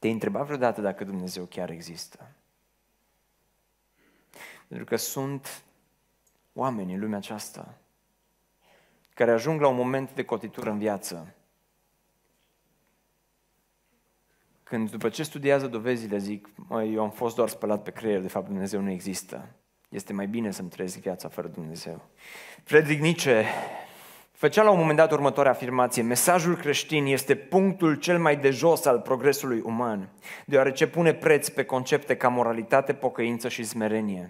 Te-ai întrebat vreodată dacă Dumnezeu chiar există? Pentru că sunt oameni în lumea aceasta care ajung la un moment de cotitură în viață, când după ce studiază dovezile zic, eu am fost doar spălat pe creier, de fapt Dumnezeu nu există. Este mai bine să-mi trăiesc viața fără Dumnezeu. Friedrich Nietzsche făcea la un moment dat următoarea afirmație: mesajul creștin este punctul cel mai de jos al progresului uman, deoarece pune preț pe concepte ca moralitate, pocăință și smerenie.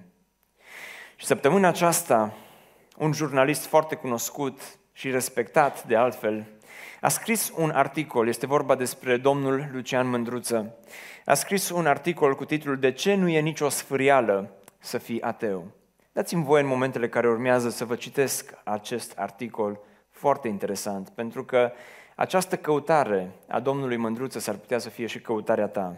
Și săptămâna aceasta, un jurnalist foarte cunoscut și respectat de altfel, a scris un articol, este vorba despre domnul Lucian Mândruță, a scris un articol cu titlul De ce nu e nicio sfârială să fii ateu? Dați-mi voie în momentele care urmează să vă citesc acest articol foarte interesant, pentru că această căutare a domnului Mândruță s-ar putea să fie și căutarea ta.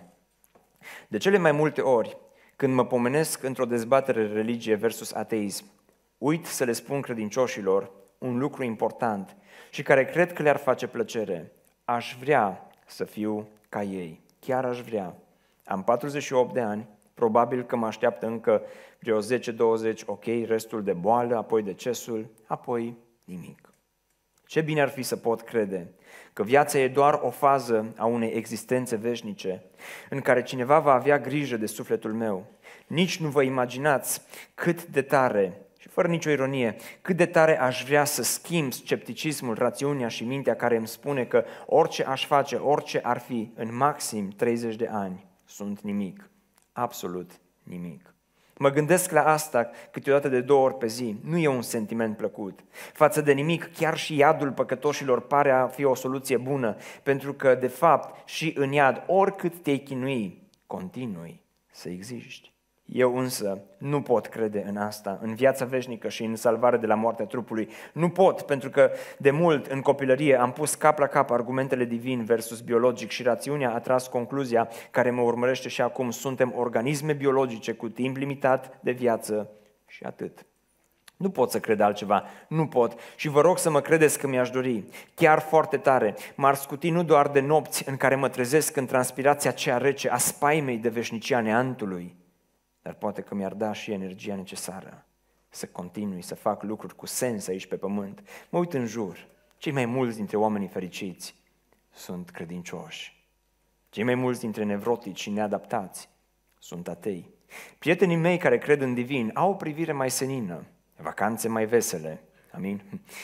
De cele mai multe ori, când mă pomenesc într-o dezbatere religie versus ateism, uit să le spun credincioșilor un lucru important și care cred că le-ar face plăcere. Aș vrea să fiu ca ei, chiar aș vrea. Am 48 de ani, probabil că mă așteaptă încă vreo 10-20, ok, restul de boală, apoi decesul, apoi nimic. Ce bine ar fi să pot crede că viața e doar o fază a unei existențe veșnice, în care cineva va avea grijă de sufletul meu. Nici nu vă imaginați cât de tare, și fără nicio ironie, cât de tare aș vrea să schimb scepticismul, rațiunea și mintea care îmi spune că orice aș face, orice ar fi, în maxim 30 de ani, sunt nimic, absolut nimic. Mă gândesc la asta câteodată de 2 ori pe zi. Nu e un sentiment plăcut. Față de nimic, chiar și iadul păcătoșilor pare a fi o soluție bună, pentru că, de fapt, și în iad, oricât te-ai chinui, continui să existi. Eu însă nu pot crede în asta, în viața veșnică și în salvare de la moartea trupului. Nu pot, pentru că de mult în copilărie am pus cap la cap argumentele divin versus biologic și rațiunea a tras concluzia care mă urmărește și acum. Suntem organisme biologice cu timp limitat de viață și atât. Nu pot să cred altceva, nu pot și vă rog să mă credeți că mi-aș dori, chiar foarte tare. M-ar scuti nu doar de nopți în care mă trezesc în transpirația aceea rece a spaimei de veșnicia neantului, dar poate că mi-ar da și energia necesară să continui să fac lucruri cu sens aici pe pământ. Mă uit în jur, cei mai mulți dintre oamenii fericiți sunt credincioși. Cei mai mulți dintre nevrotici și neadaptați sunt atei. Prietenii mei care cred în divin au o privire mai senină, vacanțe mai vesele. Amin?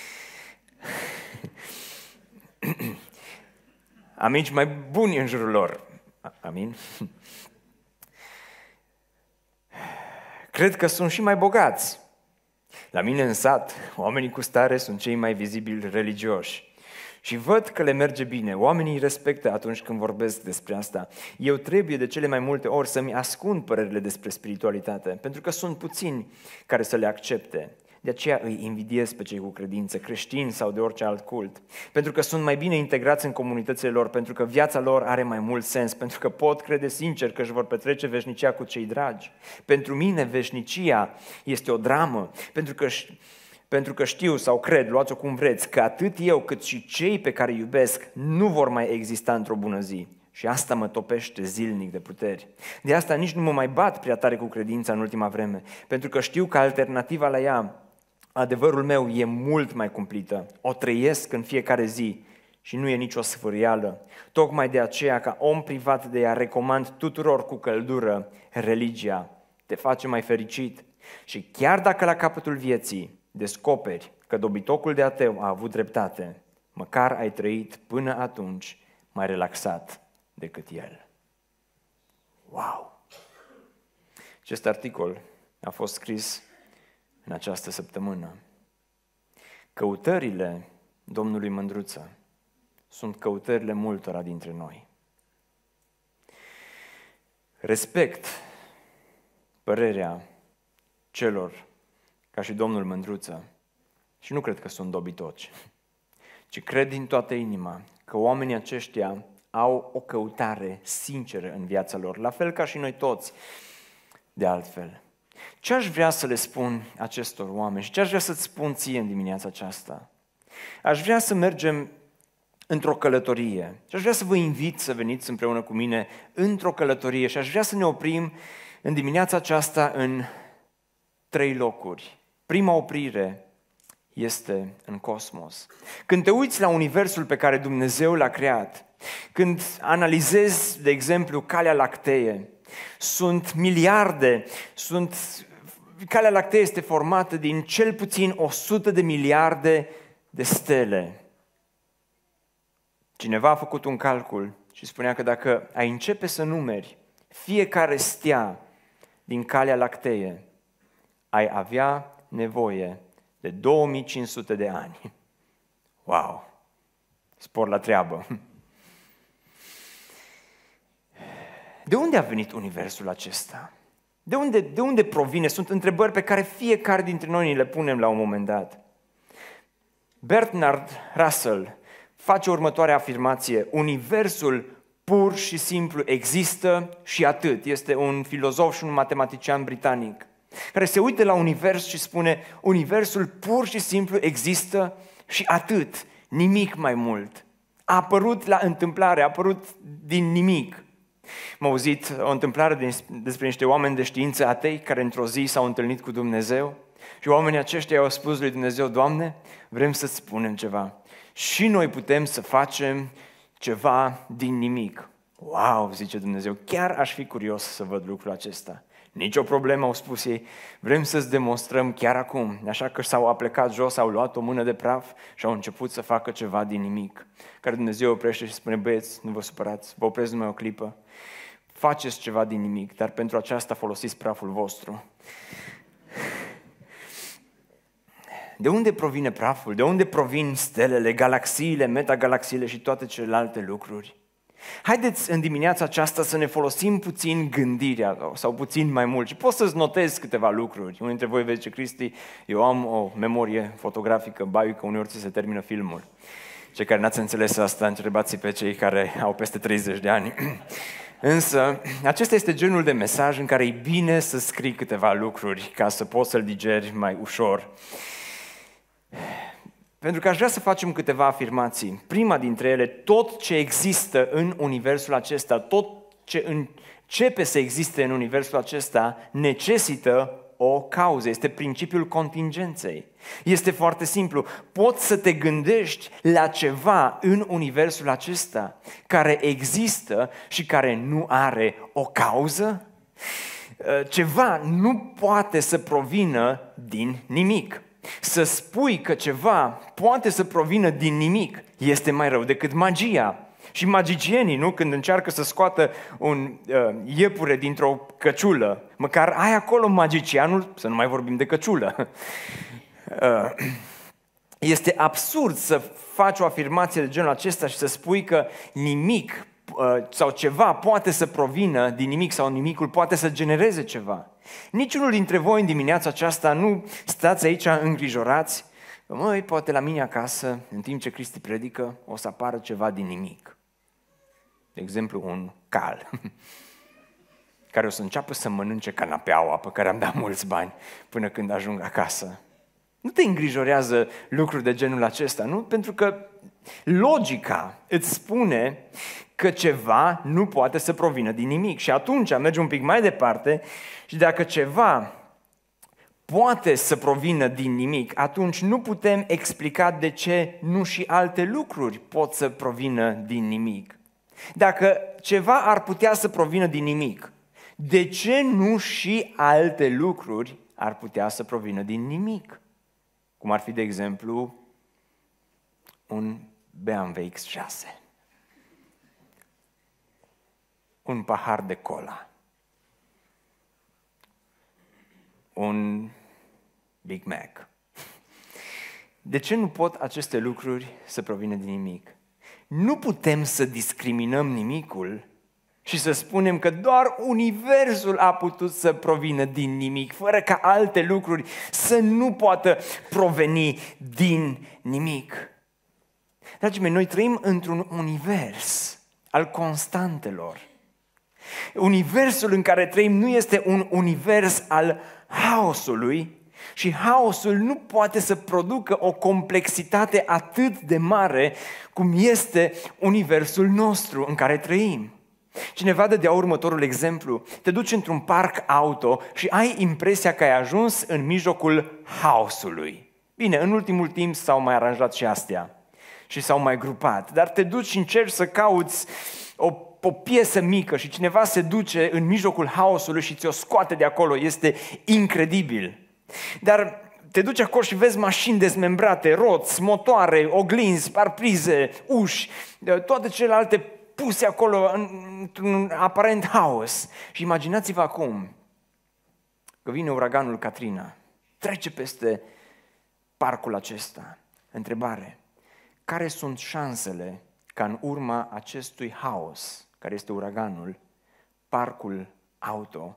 Amici mai buni în jurul lor. Amin? Cred că sunt și mai bogați. La mine în sat, oamenii cu stare sunt cei mai vizibili religioși. Și văd că le merge bine. Oamenii îi respectă atunci când vorbesc despre asta. Eu trebuie de cele mai multe ori să-mi ascund părerile despre spiritualitate, pentru că sunt puțini care să le accepte. De aceea îi invidiez pe cei cu credință, creștini sau de orice alt cult. Pentru că sunt mai bine integrați în comunitățile lor, pentru că viața lor are mai mult sens, pentru că pot crede sincer că își vor petrece veșnicia cu cei dragi. Pentru mine veșnicia este o dramă, pentru că știu sau cred, luați-o cum vreți, că atât eu cât și cei pe care îi iubesc nu vor mai exista într-o bună zi. Și asta mă topește zilnic de puteri. De asta nici nu mă mai bat prea tare cu credința în ultima vreme, pentru că știu că alternativa la ea, adevărul meu, e mult mai cumplită. O trăiesc în fiecare zi și nu e nicio sfârială. Tocmai de aceea, ca om privat de ea, recomand tuturor cu căldură religia. Te face mai fericit. Și chiar dacă la capătul vieții descoperi că dobitocul de ateu a avut dreptate, măcar ai trăit până atunci mai relaxat decât el. Wow! Acest articol a fost scris în această săptămână. Căutările domnului Mândruță sunt căutările multora dintre noi. Respect părerea celor ca și domnul Mândruță și nu cred că sunt dobitoci, ci cred din toată inima că oamenii aceștia au o căutare sinceră în viața lor, la fel ca și noi toți, de altfel. Ce aș vrea să le spun acestor oameni și ce aș vrea să-ți spun ție în dimineața aceasta? Aș vrea să mergem într-o călătorie. Și aș vrea să vă invit să veniți împreună cu mine într-o călătorie și aș vrea să ne oprim în dimineața aceasta în 3 locuri. Prima oprire este în cosmos. Când te uiți la universul pe care Dumnezeu l-a creat, când analizezi, de exemplu, Calea Lactee, sunt miliarde, Calea Lactee este formată din cel puțin 100 de miliarde de stele. Cineva a făcut un calcul și spunea că dacă ai începe să numeri fiecare stea din Calea Lactee, ai avea nevoie de 2500 de ani. Wow! Spor la treabă! De unde a venit universul acesta? De unde provine? Sunt întrebări pe care fiecare dintre noi ni le punem la un moment dat. Bertrand Russell face următoarea afirmație: universul pur și simplu există și atât. Este un filozof și un matematician britanic care se uită la univers și spune: universul pur și simplu există și atât, nimic mai mult. A apărut la întâmplare, a apărut din nimic. M-am auzit o întâmplare despre niște oameni de știință atei care într-o zi s-au întâlnit cu Dumnezeu și oamenii aceștia i-au spus lui Dumnezeu: Doamne, vrem să-ți spunem ceva. Și noi putem să facem ceva din nimic. Wow, zice Dumnezeu, chiar aș fi curios să văd lucrul acesta. Nici o problemă, au spus ei, vrem să-ți demonstrăm chiar acum. Așa că s-au aplecat jos, au luat o mână de praf și au început să facă ceva din nimic. Care Dumnezeu oprește și spune: băieți, nu vă supărați, vă opresc numai o clipă. Faceți ceva din nimic, dar pentru aceasta folosiți praful vostru. De unde provine praful? De unde provin stelele, galaxiile, metagalaxiile și toate celelalte lucruri? Haideți în dimineața aceasta să ne folosim puțin gândirea sau puțin mai mult și poți să-ți notezi câteva lucruri. Unul dintre voi vezi: ce Cristi, eu am o memorie fotografică, baiucă, uneori ți se termină filmul. Cei care n-ați înțeles asta, întrebați pe cei care au peste 30 de ani. Însă, acesta este genul de mesaj în care e bine să scrii câteva lucruri ca să poți să-l digeri mai ușor. Pentru că aș vrea să facem câteva afirmații. Prima dintre ele: tot ce există în universul acesta, tot ce începe să existe în universul acesta necesită o cauză. Este principiul contingenței. Este foarte simplu. Poți să te gândești la ceva în universul acesta care există și care nu are o cauză? Ceva nu poate să provină din nimic. Să spui că ceva poate să provină din nimic este mai rău decât magia. Și magicienii, nu? Când încearcă să scoată un iepure dintr-o căciulă, măcar ai acolo magicianul, să nu mai vorbim de căciulă. Este absurd să faci o afirmație de genul acesta și să spui că nimic sau ceva poate să provină din nimic sau nimicul poate să genereze ceva. Niciunul dintre voi în dimineața aceasta nu stați aici îngrijorați că, măi, poate la mine acasă, în timp ce Cristi predică, o să apară ceva din nimic. De exemplu, un cal care o să înceapă să mănânce canapeaua pe care am dat mulți bani până când ajung acasă. Nu te îngrijorează lucruri de genul acesta, nu? Pentru că logica îți spune că ceva nu poate să provină din nimic. Și atunci mergi un pic mai departe și dacă ceva poate să provină din nimic, atunci nu putem explica de ce nu și alte lucruri pot să provină din nimic. Dacă ceva ar putea să provină din nimic, de ce nu și alte lucruri ar putea să provină din nimic? Cum ar fi, de exemplu, un BMW X6, un pahar de cola, un Big Mac. De ce nu pot aceste lucruri să provină din nimic? Nu putem să discriminăm nimicul și să spunem că doar universul a putut să provină din nimic, fără ca alte lucruri să nu poată proveni din nimic. Dragii mei, noi trăim într-un univers al constantelor. Universul în care trăim nu este un univers al haosului, Și haosul nu poate să producă o complexitate atât de mare cum este universul nostru în care trăim. Cineva dădea următorul exemplu. Te duci într-un parc auto și ai impresia că ai ajuns în mijlocul haosului. Bine, în ultimul timp s-au mai aranjat și astea și s-au mai grupat, dar te duci și încerci să cauți o piesă mică și cineva se duce în mijlocul haosului și ți-o scoate de acolo. Este incredibil. Dar te duci acolo și vezi mașini dezmembrate, roți, motoare, oglinzi, parbrize, uși, toate celelalte puse acolo într-un aparent haos. Și imaginați-vă acum că vine uraganul Katrina, trece peste parcul acesta. Întrebare: care sunt șansele ca în urma acestui haos, care este uraganul, parcul auto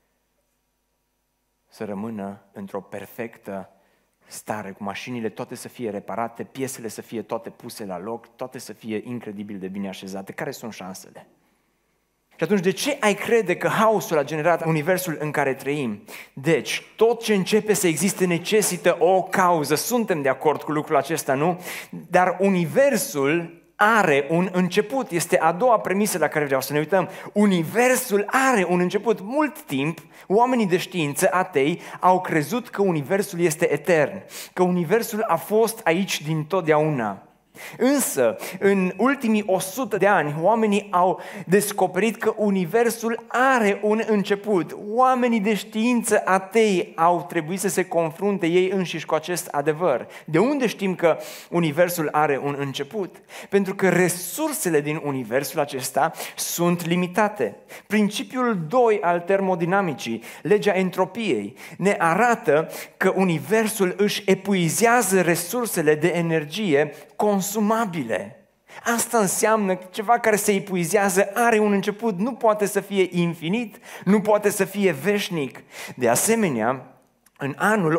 să rămână într-o perfectă stare, cu mașinile toate să fie reparate, piesele să fie toate puse la loc, toate să fie incredibil de bine așezate? Care sunt șansele? Și atunci, de ce ai crede că haosul a generat universul în care trăim? Deci, tot ce începe să existe necesită o cauză. Suntem de acord cu lucrul acesta, nu? Dar universul are un început. Este a doua premisă la care vreau să ne uităm. Universul are un început. Mult timp, oamenii de știință, atei, au crezut că universul este etern, că universul a fost aici din totdeauna. Însă, în ultimii 100 de ani, oamenii au descoperit că universul are un început. Oamenii de știință atei au trebuit să se confrunte ei înșiși cu acest adevăr. De unde știm că universul are un început? Pentru că resursele din universul acesta sunt limitate. Principiul 2 al termodinamicii, legea entropiei, ne arată că universul își epuizează resursele de energie consumabile. Asta înseamnă că ceva care se epuizează are un început, nu poate să fie infinit, nu poate să fie veșnic. De asemenea, în anul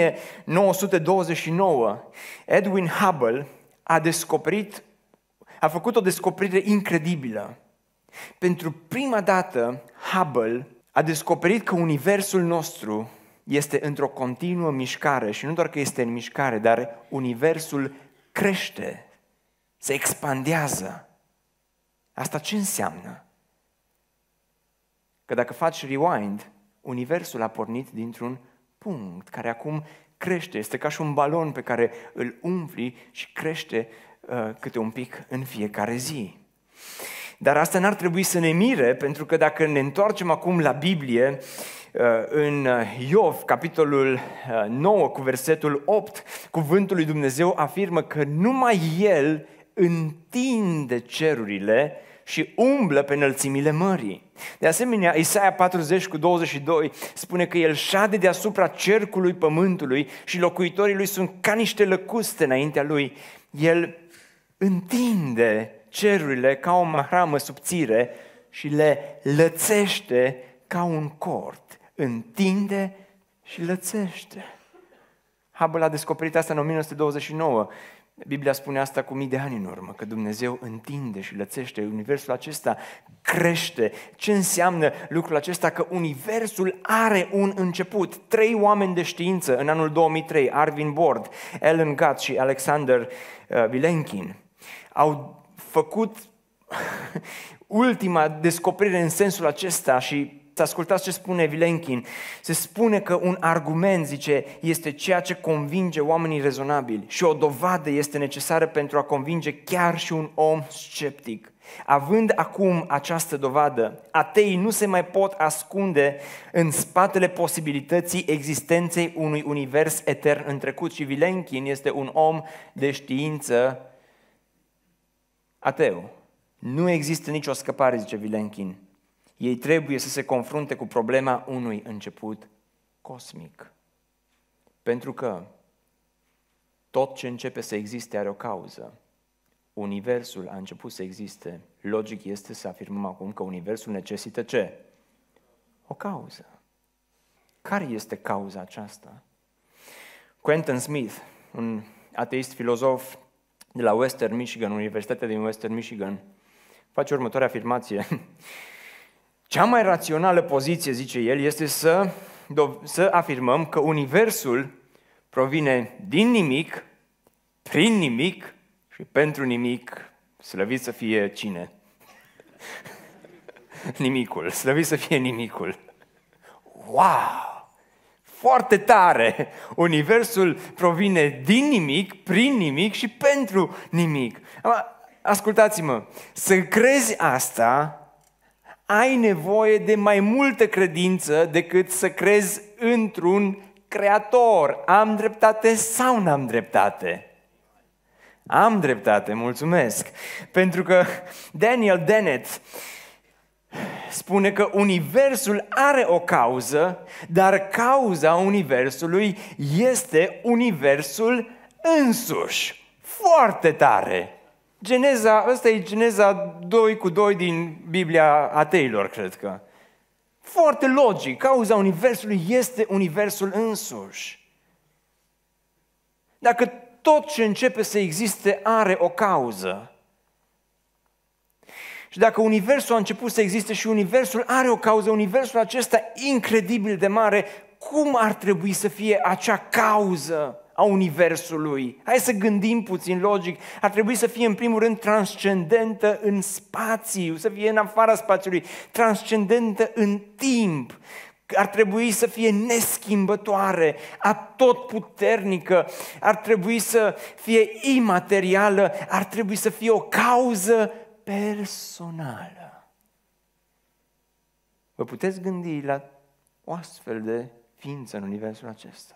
1929, Edwin Hubble a făcut o descoperire incredibilă. Pentru prima dată, Hubble a descoperit că universul nostru este într-o continuă mișcare și nu doar că este în mișcare, dar universul crește, se expandează. Asta ce înseamnă? Că dacă faci rewind, universul a pornit dintr-un punct care acum crește. Este ca și un balon pe care îl umfli și crește câte un pic în fiecare zi. Dar asta n-ar trebui să ne mire, pentru că dacă ne întoarcem acum la Biblie, în Iov, capitolul 9, cu versetul 8, cuvântul lui Dumnezeu afirmă că numai El întinde cerurile și umblă pe înălțimile mării. De asemenea, Isaia 40 cu 22 spune că El șade deasupra cercului pământului și locuitorii Lui sunt ca niște lăcuste înaintea Lui. El întinde cerurile ca o mahramă subțire și le lățește ca un cort. Întinde și lățește. Hubble a descoperit asta în 1929. Biblia spune asta cu mii de ani în urmă, că Dumnezeu întinde și lățește. Universul acesta crește. Ce înseamnă lucrul acesta? Că universul are un început. 3 oameni de știință în anul 2003, Arvin Bord, Alan Guth și Alexander Vilenkin, au făcut ultima descoperire în sensul acesta și ascultați ce spune Vilenkin. Se spune că un argument, zice, este ceea ce convinge oamenii rezonabili și o dovadă este necesară pentru a convinge chiar și un om sceptic. Având acum această dovadă, ateii nu se mai pot ascunde în spatele posibilității existenței unui univers etern în trecut. Și Vilenkin este un om de știință ateu. Nu există nicio scăpare, zice Vilenkin. Ei trebuie să se confrunte cu problema unui început cosmic. Pentru că tot ce începe să existe are o cauză. Universul a început să existe. Logic este să afirmăm acum că universul necesită ce? O cauză. Care este cauza aceasta? Quentin Smith, un ateist filozof de la Western Michigan, Universitatea din Western Michigan, face următoarea afirmație. Cea mai rațională poziție, zice el, este să să afirmăm că universul provine din nimic, prin nimic și pentru nimic, slăvit să fie cine? Nimicul, slăvit să fie nimicul. Wow! Foarte tare! Universul provine din nimic, prin nimic și pentru nimic. Ascultați-mă, să crezi asta, ai nevoie de mai multă credință decât să crezi într-un creator. Am dreptate sau n-am dreptate? Am dreptate, mulțumesc. Pentru că Daniel Dennett spune că universul are o cauză, dar cauza universului este universul însuși. Foarte tare! Ăsta e Geneza 2:2 din Biblia ateilor, cred că. Foarte logic, cauza universului este universul însuși. Dacă tot ce începe să existe are o cauză, și dacă universul a început să existe și universul are o cauză, universul acesta incredibil de mare, cum ar trebui să fie acea cauză a universului? Hai să gândim puțin logic. Ar trebui să fie în primul rând transcendentă în spațiu, să fie în afara spațiului, transcendentă în timp. Ar trebui să fie neschimbătoare, atotputernică, ar trebui să fie imaterială, ar trebui să fie o cauză personală. Vă puteți gândi la o astfel de ființă în universul acesta?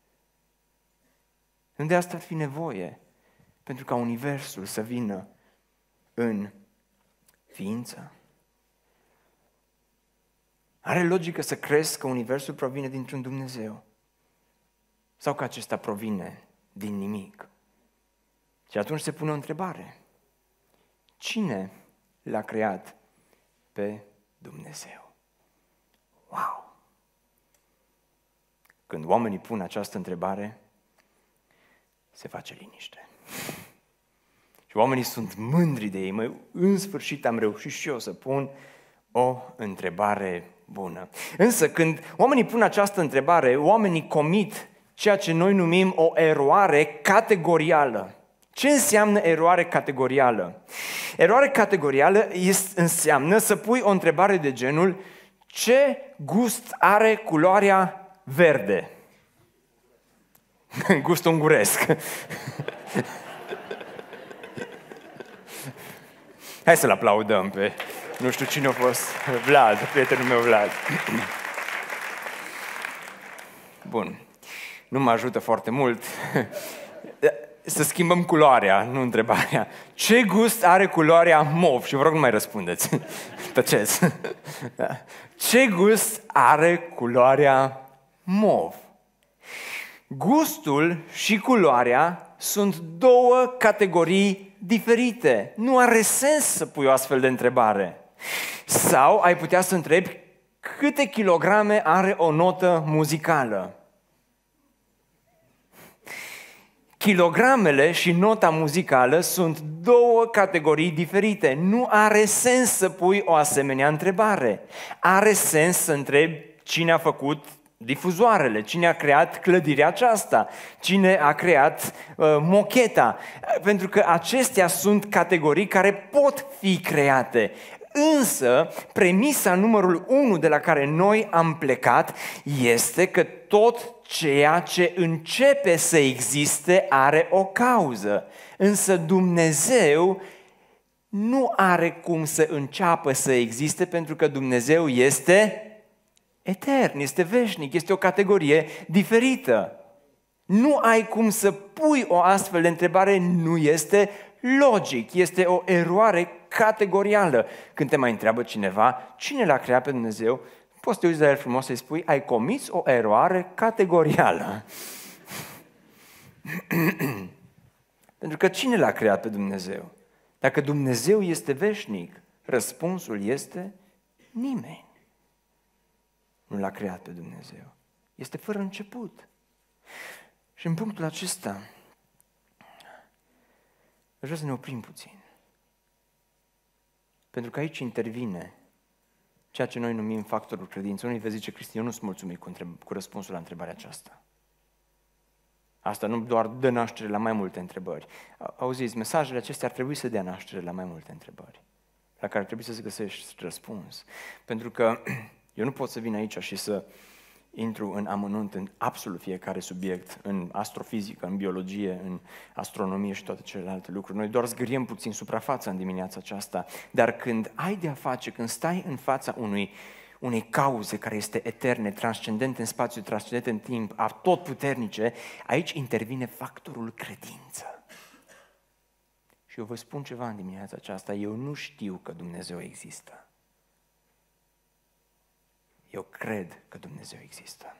Unde asta ar fi nevoie pentru ca universul să vină în ființă? Are logică să crezi că universul provine dintr-un Dumnezeu sau că acesta provine din nimic? Și atunci se pune o întrebare. Cine l-a creat pe Dumnezeu? Wow! Când oamenii pun această întrebare, se face liniște. Și oamenii sunt mândri de ei. În sfârșit am reușit și eu să pun o întrebare bună. Însă când oamenii pun această întrebare, oamenii comit ceea ce noi numim o eroare categorială. Ce înseamnă eroare categorială? Eroare categorială înseamnă să pui o întrebare de genul: ce gust are culoarea verde? Gust unguresc. Hai să-l aplaudăm pe, nu știu cine a fost, Vlad, prietenul meu Vlad. Bun, nu mă ajută foarte mult. Să schimbăm culoarea, nu întrebarea. Ce gust are culoarea mov? Și vă rog, nu mai răspundeți. Tăceți. Ce gust are culoarea mov? Gustul și culoarea sunt două categorii diferite. Nu are sens să pui o astfel de întrebare. Sau ai putea să întrebi câte kilograme are o notă muzicală. Kilogramele și nota muzicală sunt două categorii diferite. Nu are sens să pui o asemenea întrebare. Are sens să întrebi cine a făcut difuzoarele, cine a creat clădirea aceasta, cine a creat mocheta. Pentru că acestea sunt categorii care pot fi create. Însă, premisa numărul 1 de la care noi am plecat este că tot ceea ce începe să existe are o cauză. Însă Dumnezeu nu are cum să înceapă să existe pentru că Dumnezeu este etern, este veșnic, este o categorie diferită. Nu ai cum să pui o astfel de întrebare, nu este logic, este o eroare categorială. Când te mai întreabă cineva, cine l-a creat pe Dumnezeu, poți să te uiți la el frumos să-i spui, ai comis o eroare categorială. Pentru că cine l-a creat pe Dumnezeu? Dacă Dumnezeu este veșnic, răspunsul este nimeni nu l-a creat pe Dumnezeu. Este fără început. Și în punctul acesta, aș vrea să ne oprim puțin. Pentru că aici intervine ceea ce noi numim factorul credinței. Unii vă zice, Cristi, eu nu sunt mulțumit cu răspunsul la întrebarea aceasta. Asta nu doar dă naștere la mai multe întrebări. Auziți, mesajele acestea ar trebui să dea naștere la mai multe întrebări, la care ar trebui să-ți găsești răspuns. Pentru că eu nu pot să vin aici și să intru în amănunt în absolut fiecare subiect, în astrofizică, în biologie, în astronomie și toate celelalte lucruri. Noi doar zgâriem puțin suprafața în dimineața aceasta, dar când ai de-a face, când stai în fața unei cauze care este eterne, transcendente în spațiu, transcendente în timp, atotputernice, aici intervine factorul credință. Și eu vă spun ceva în dimineața aceasta, eu nu știu că Dumnezeu există. Eu cred că Dumnezeu există.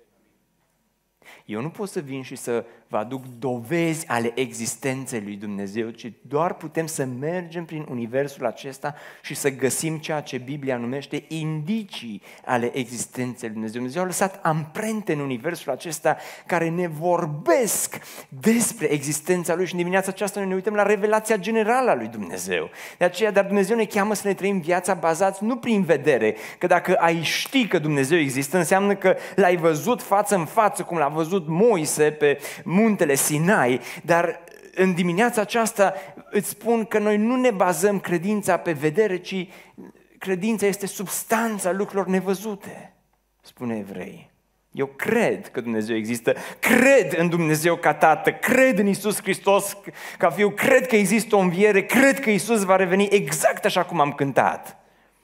Eu nu pot să vin și să vă aduc dovezi ale existenței lui Dumnezeu, ci doar putem să mergem prin universul acesta și să găsim ceea ce Biblia numește indicii ale existenței lui Dumnezeu. Dumnezeu a lăsat amprente în universul acesta care ne vorbesc despre existența lui și în dimineața aceasta noi ne uităm la revelația generală a lui Dumnezeu. De aceea, dar Dumnezeu ne cheamă să ne trăim viața bazați nu prin vedere, că dacă ai ști că Dumnezeu există, înseamnă că l-ai văzut față în față, cum l-a văzut Moise pe muntele Sinai, dar în dimineața aceasta îți spun că noi nu ne bazăm credința pe vedere, ci credința este substanța lucrurilor nevăzute, spune Evrei. Eu cred că Dumnezeu există, cred în Dumnezeu ca Tată, cred în Iisus Hristos ca Fiu, cred că există o înviere, cred că Iisus va reveni exact așa cum am cântat.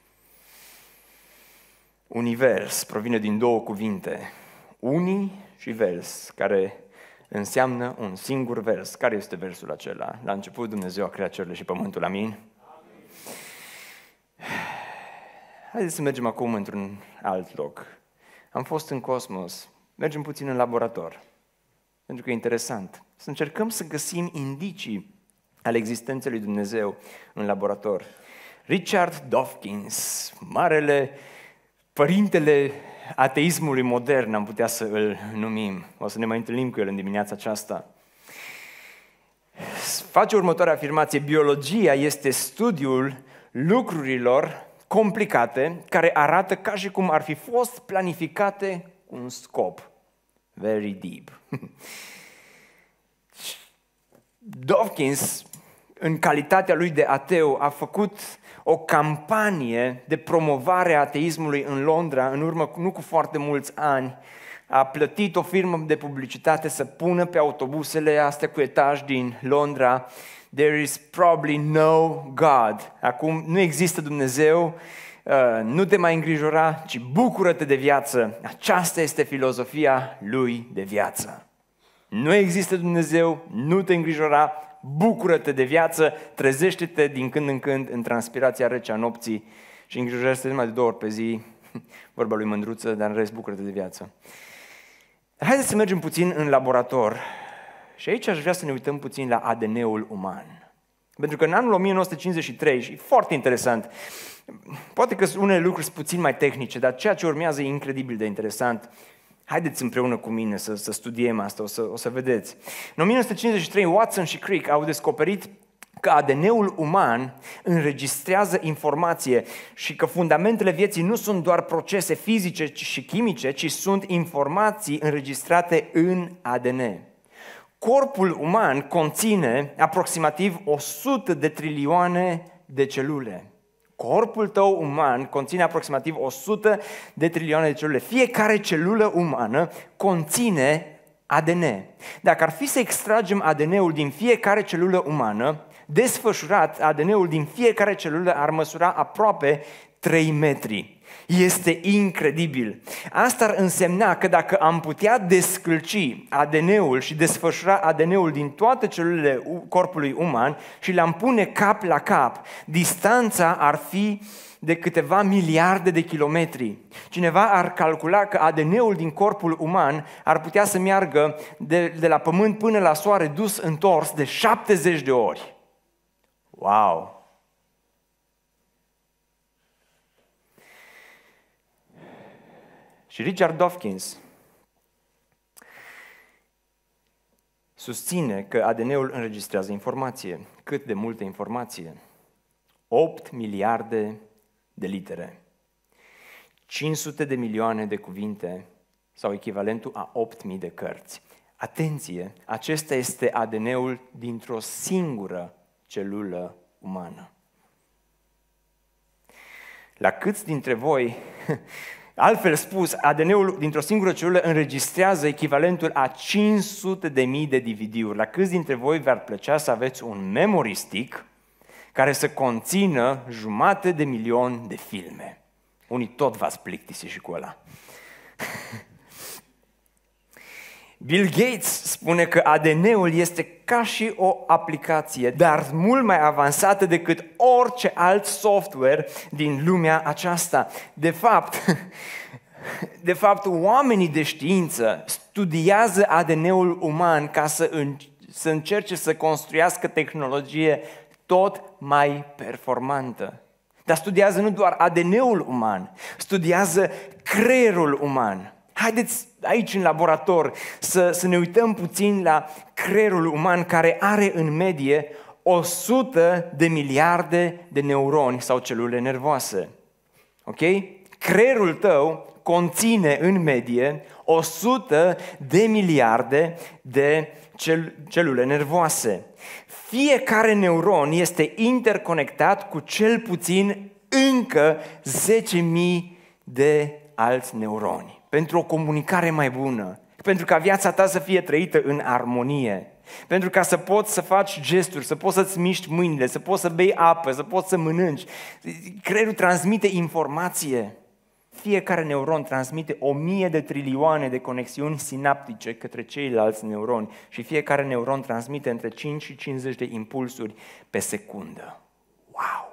Univers provine din două cuvinte, unii și vers, care înseamnă un singur vers. Care este versul acela? La început Dumnezeu a creat cerurile și pământul, amin? Haideți să mergem acum într-un alt loc. Am fost în cosmos, mergem puțin în laborator, pentru că e interesant. Să încercăm să găsim indicii ale existenței lui Dumnezeu în laborator. Richard Dawkins, părintele ateismului modern, am putea să îl numim. O să ne mai întâlnim cu el în dimineața aceasta. Face următoarea afirmație: biologia este studiul lucrurilor complicate care arată ca și cum ar fi fost planificate cu un scop. Very deep. Dawkins, în calitatea lui de ateu, a făcut o campanie de promovare a ateismului în Londra, în urmă nu cu foarte mulți ani. A plătit o firmă de publicitate să pună pe autobuzele astea cu etaj din Londra: There is probably no God. Acum nu există Dumnezeu, nu te mai îngrijora, ci bucură-te de viață. Aceasta este filozofia lui de viață. Nu există Dumnezeu, nu te îngrijora, bucură-te de viață, trezește-te din când în când în transpirația rece a nopții și îngrijorează-te numai de 2 ori pe zi, vorba lui Mândruță, dar în rest bucură-te de viață. Haideți să mergem puțin în laborator și aici aș vrea să ne uităm puțin la ADN-ul uman. Pentru că în anul 1953, și e foarte interesant, poate că unele lucruri sunt puțin mai tehnice, dar ceea ce urmează e incredibil de interesant. Haideți împreună cu mine să studiem asta, o să vedeți. În 1953, Watson și Crick au descoperit că ADN-ul uman înregistrează informație și că fundamentele vieții nu sunt doar procese fizice și chimice, ci sunt informații înregistrate în ADN. Corpul uman conține aproximativ 100 de trilioane de celule. Corpul tău uman conține aproximativ 100 de trilioane de celule. Fiecare celulă umană conține ADN. Dacă ar fi să extragem ADN-ul din fiecare celulă umană, desfășurat, ADN-ul din fiecare celulă ar măsura aproape 3 metri. Este incredibil. Asta ar însemna că dacă am putea descălci ADN-ul și desfășura ADN-ul din toate celulele corpului uman și le-am pune cap la cap, distanța ar fi de câteva miliarde de kilometri. Cineva ar calcula că ADN-ul din corpul uman ar putea să meargă de la Pământ până la Soare, dus întors de 70 de ori. Wow! Și Richard Dawkins susține că ADN-ul înregistrează informație. Cât de multă informație? 8 miliarde de litere. 500 de milioane de cuvinte sau echivalentul a 8.000 de cărți. Atenție, acesta este ADN-ul dintr-o singură celulă umană. La câți dintre voi, altfel spus, ADN-ul dintr-o singură celulă înregistrează echivalentul a 500.000 de DVD-uri. La câți dintre voi v-ar plăcea să aveți un memory stick care să conțină 500.000.000 de filme? Unii tot v-ați plictisi și cu ăla. Bill Gates spune că ADN-ul este ca și o aplicație, dar mult mai avansată decât orice alt software din lumea aceasta. De fapt, oamenii de știință studiază ADN-ul uman ca să încerce să construiască tehnologie tot mai performantă. Dar studiază nu doar ADN-ul uman, studiază creierul uman. Haideți aici în laborator să ne uităm puțin la creierul uman, care are în medie 100 de miliarde de neuroni sau celule nervoase. Ok? Creierul tău conține în medie 100 de miliarde de celule nervoase. Fiecare neuron este interconectat cu cel puțin încă 10.000 de alți neuroni. Pentru o comunicare mai bună, pentru ca viața ta să fie trăită în armonie, pentru ca să poți să faci gesturi, să poți să-ți miști mâinile, să poți să bei apă, să poți să mănânci. Creierul transmite informație. Fiecare neuron transmite 1000 de trilioane de conexiuni sinaptice către ceilalți neuroni și fiecare neuron transmite între 5 și 50 de impulsuri pe secundă. Wow!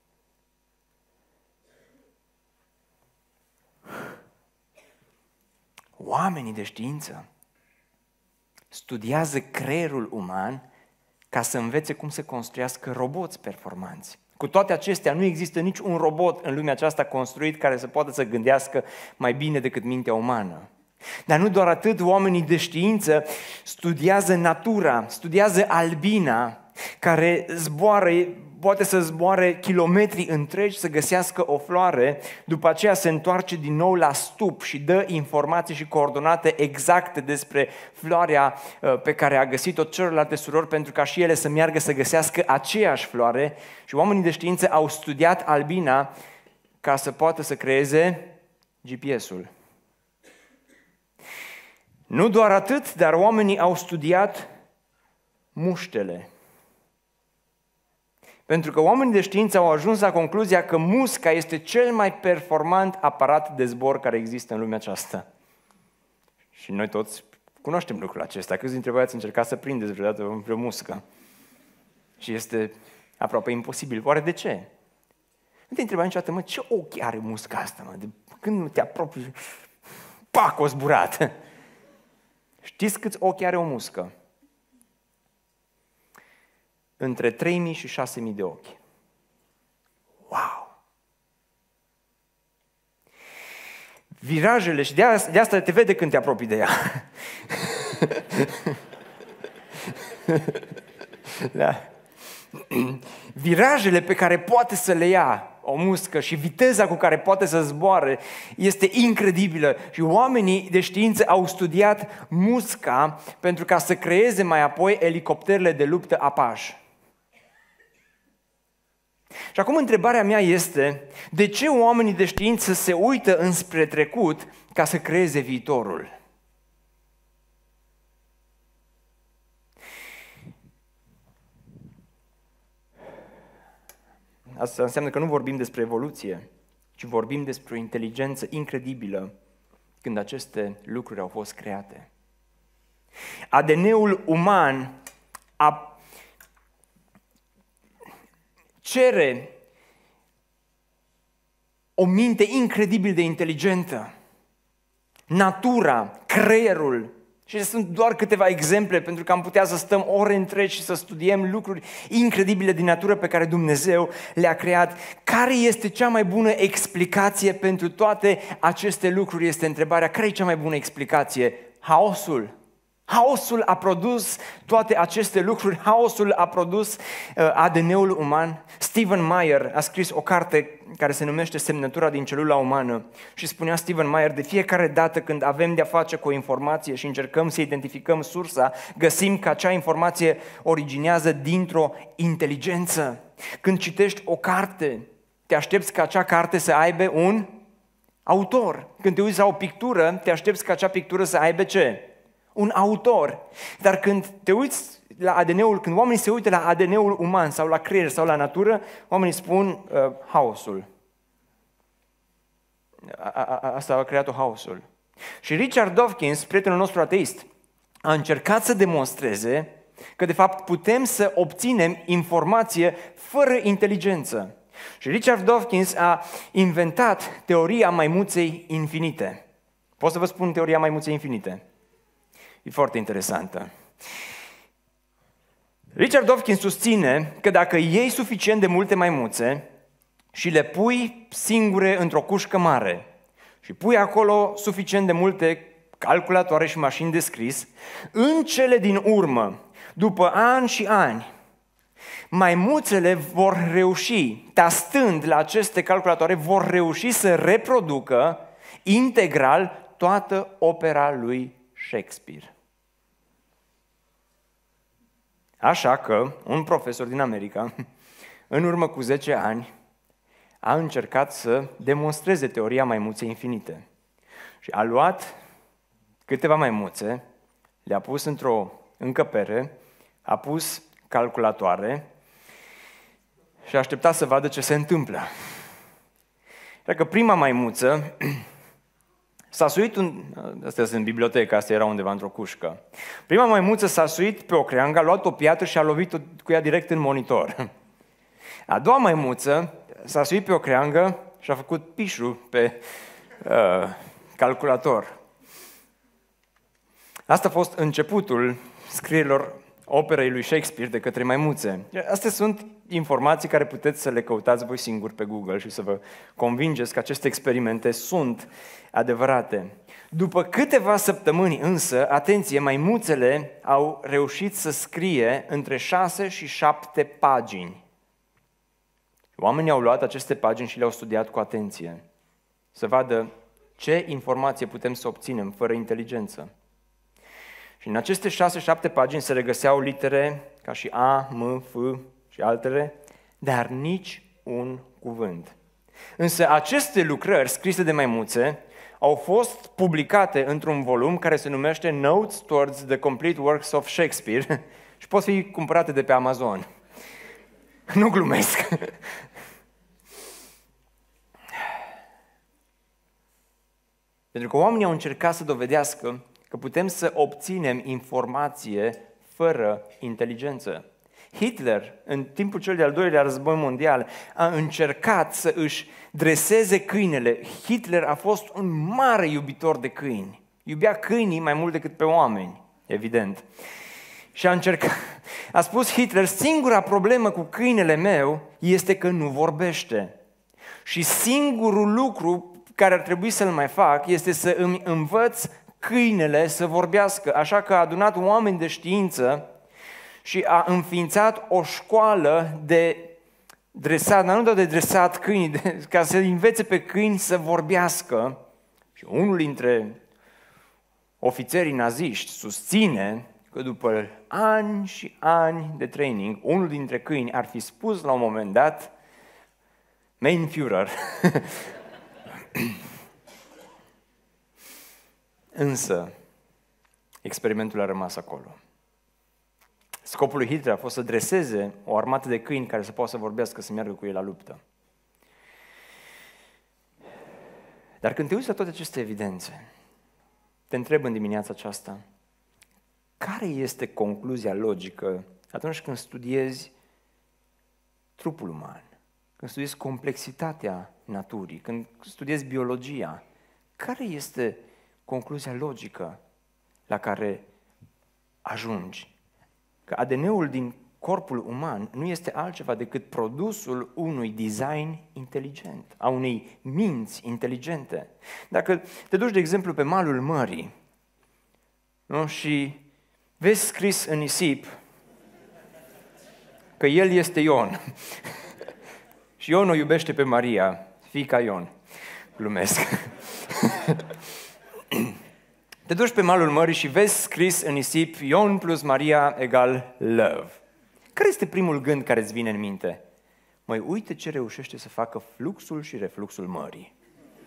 Oamenii de știință studiază creierul uman ca să învețe cum să construiască roboți performanți. Cu toate acestea, nu există nici un robot în lumea aceasta construit care să poată să gândească mai bine decât mintea umană. Dar nu doar atât, oamenii de știință studiază natura, studiază albina, care poate să zboare kilometri întregi să găsească o floare, după aceea se întoarce din nou la stup și dă informații și coordonate exacte despre floarea pe care a găsit-o celorlalte surori pentru ca și ele să meargă să găsească aceeași floare. Și oamenii de știință au studiat albina ca să poată să creeze GPS-ul. Nu doar atât, dar oamenii au studiat muștele. Pentru că oamenii de știință au ajuns la concluzia că musca este cel mai performant aparat de zbor care există în lumea aceasta. Și noi toți cunoaștem lucrul acesta. Câți dintre voi ați încercat să prindeți vreodată vreo muscă? Și este aproape imposibil. Oare de ce? Nu te întrebai niciodată, ce ochi are musca asta? De când nu te apropii, pac, o zburat. Știți câți ochi are o muscă? Între 3.000 și 6.000 de ochi. Wow! Virajele, și de asta te vede când te apropii de ea. Da. Virajele pe care poate să le ia o muscă și viteza cu care poate să zboare este incredibilă. Și oamenii de știință au studiat musca pentru ca să creeze mai apoi elicopterele de luptă Apache. Și acum întrebarea mea este, de ce oamenii de știință se uită înspre trecut ca să creeze viitorul? Asta înseamnă că nu vorbim despre evoluție, ci vorbim despre o inteligență incredibilă când aceste lucruri au fost create. ADN-ul uman cere o minte incredibil de inteligentă. Natura, creierul. Și sunt doar câteva exemple pentru că am putea să stăm ore întregi și să studiem lucruri incredibile din natură pe care Dumnezeu le-a creat. Care este cea mai bună explicație pentru toate aceste lucruri? Este întrebarea. Care e cea mai bună explicație? Haosul. Haosul a produs toate aceste lucruri, haosul a produs ADN-ul uman. Stephen Meyer a scris o carte care se numește Semnătura din celula umană și spunea Stephen Meyer, de fiecare dată când avem de-a face cu o informație și încercăm să identificăm sursa, găsim că acea informație originează dintr-o inteligență. Când citești o carte, te aștepți ca acea carte să aibă un autor. Când te uiți la o pictură, te aștepți ca acea pictură să aibă ce? Un autor. Dar când te uiți la ADN-ul, când oamenii se uită la ADN-ul uman sau la creier sau la natură, oamenii spun haosul. Asta a creat haosul. Și Richard Dawkins, prietenul nostru ateist, a încercat să demonstreze că de fapt putem să obținem informație fără inteligență. Și Richard Dawkins a inventat teoria maimuței infinite. Pot să vă spun teoria maimuței infinite? E foarte interesantă. Richard Dawkins susține că dacă iei suficient de multe maimuțe și le pui singure într-o cușcă mare și pui acolo suficient de multe calculatoare și mașini de scris, în cele din urmă, după ani și ani, maimuțele vor reuși, tastând la aceste calculatoare, vor reuși să reproducă integral toată opera lui Shakespeare. Așa că un profesor din America, în urmă cu 10 ani, a încercat să demonstreze teoria maimuței infinite. Și a luat câteva maimuțe, le-a pus într-o încăpere, a pus calculatoare și a așteptat să vadă ce se întâmplă. Dacă prima maimuță s-a suit, astea sunt în bibliotecă, asta era undeva într-o cușcă. Prima maimuță s-a suit pe o creangă, a luat o piatră și a lovit-o cu ea direct în monitor. A doua maimuță s-a suit pe o creangă și a făcut pișul pe calculator. Asta a fost începutul scrierilor operei lui Shakespeare de către maimuțe. Astea sunt informații care puteți să le căutați voi singuri pe Google și să vă convingeți că aceste experimente sunt adevărate. După câteva săptămâni însă, atenție, maimuțele au reușit să scrie între 6 și 7 pagini. Oamenii au luat aceste pagini și le-au studiat cu atenție, să vadă ce informație putem să obținem fără inteligență. Și în aceste 6-7 pagini se regăseau litere ca și A, M, F și altele, dar nici un cuvânt. Însă aceste lucrări scrise de maimuțe au fost publicate într-un volum care se numește Notes Towards the Complete Works of Shakespeare și pot fi cumpărate de pe Amazon. Nu glumesc. Pentru că oamenii au încercat să dovedească că putem să obținem informație fără inteligență. Hitler, în timpul cel de-al doilea război mondial, a încercat să își dreseze câinele. Hitler a fost un mare iubitor de câini. Iubea câinii mai mult decât pe oameni, evident. Și a spus Hitler, singura problemă cu câinele meu este că nu vorbește. Și singurul lucru care ar trebui să-l mai fac este să îmi învăț câinele să vorbească. Așa că a adunat oameni de știință și a înființat o școală de dresat, dar nu doar de dresat câini, ca să învețe pe câini să vorbească. Și unul dintre ofițerii naziști susține că după ani și ani de training, unul dintre câini ar fi spus la un moment dat, Mein Führer. Însă, experimentul a rămas acolo. Scopul lui Hitler a fost să dreseze o armată de câini care să poată să vorbească, să meargă cu ei la luptă. Dar când te uiți la toate aceste evidențe, te întreb în dimineața aceasta, care este concluzia logică atunci când studiezi trupul uman, când studiezi complexitatea naturii, când studiezi biologia? Care este concluzia logică la care ajungi? Că ADN-ul din corpul uman nu este altceva decât produsul unui design inteligent, a unei minți inteligente. Dacă te duci, de exemplu, pe malul mării, nu? Și vezi scris în nisip că el este Ion. Și Ion o iubește pe Maria, fiica Ion. Glumesc. Te duci pe malul mării și vezi scris în nisip Ion plus Maria egal love. Care este primul gând care îți vine în minte? Măi, uite ce reușește să facă fluxul și refluxul mării.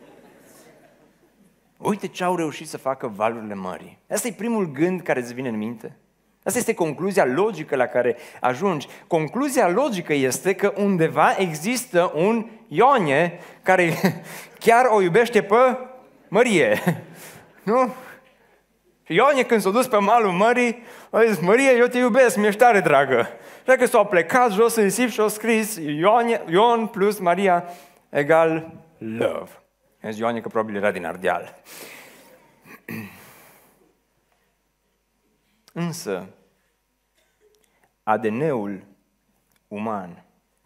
Uite ce au reușit să facă valurile mării. Asta e primul gând care îți vine în minte. Asta este concluzia logică la care ajungi. Concluzia logică este că undeva există un Ione care chiar o iubește pe Mărie. Nu? Și Ione, când s-a dus pe malul mării, a zis: Mărie, eu te iubesc, mi-ești tare dragă. Așa că s-au plecat jos în nisip și au scris Ion plus Maria egal love. A zis Ione că probabil era din Ardeal. Însă, ADN-ul uman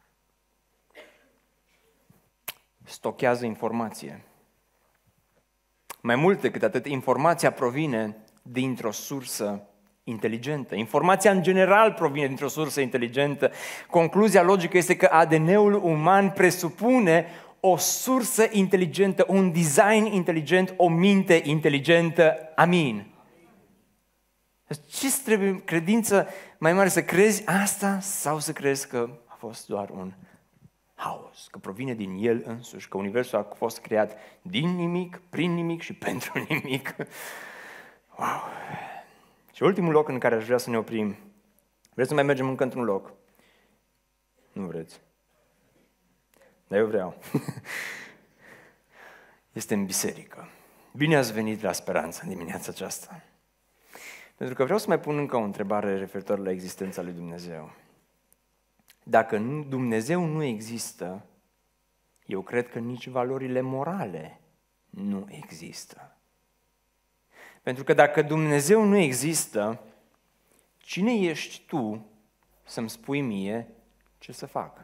stochează informație. Mai mult decât atât, informația provine dintr-o sursă inteligentă. Informația în general provine dintr-o sursă inteligentă. Concluzia logică este că ADN-ul uman presupune o sursă inteligentă, un design inteligent, o minte inteligentă. Amin. Ce-ți trebuie credință mai mare, să crezi asta sau să crezi că a fost doar un haos, că provine din el însuși, că universul a fost creat din nimic, prin nimic și pentru nimic? Wow! Și ultimul loc în care aș vrea să ne oprim. Vreți să mai mergem încă într-un loc? Nu vreți? Dar eu vreau. Este în biserică. Bine ați venit la Speranță în dimineața aceasta. Pentru că vreau să mai pun încă o întrebare referitor la existența lui Dumnezeu. Dacă Dumnezeu nu există, eu cred că nici valorile morale nu există. Pentru că dacă Dumnezeu nu există, cine ești tu să-mi spui mie ce să fac?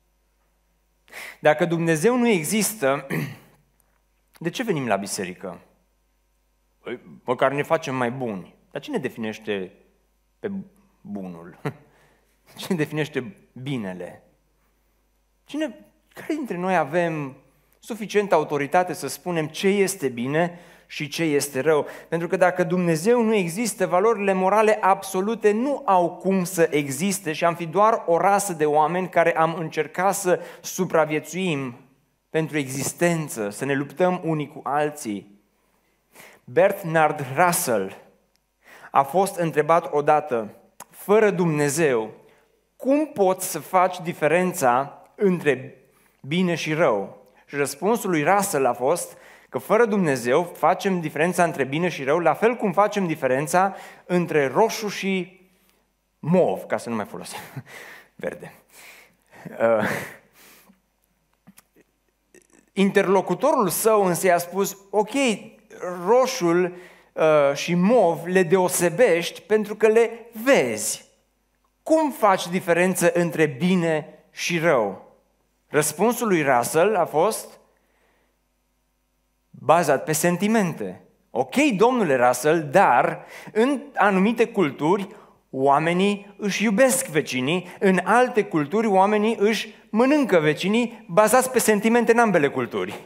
Dacă Dumnezeu nu există, de ce venim la biserică? Păi, măcar ne facem mai buni. Dar cine definește pe bunul? Cine definește binele? Care dintre noi avem suficientă autoritate să spunem ce este bine și ce este rău? Pentru că dacă Dumnezeu nu există, valorile morale absolute nu au cum să existe și am fi doar o rasă de oameni care am încercat să supraviețuim pentru existență, să ne luptăm unii cu alții. Bernard Russell a fost întrebat odată: fără Dumnezeu, cum poți să faci diferența între bine și rău? Și răspunsul lui Russell a fost că fără Dumnezeu facem diferența între bine și rău, la fel cum facem diferența între roșu și mov, ca să nu mai folosim verde. Interlocutorul său însă i-a spus: ok, roșul și mov le deosebești pentru că le vezi. Cum faci diferență între bine și rău? Răspunsul lui Russell a fost bazat pe sentimente. Ok, domnule Russell, dar în anumite culturi oamenii își iubesc vecinii, în alte culturi oamenii își mănâncă vecinii, bazați pe sentimente în ambele culturi.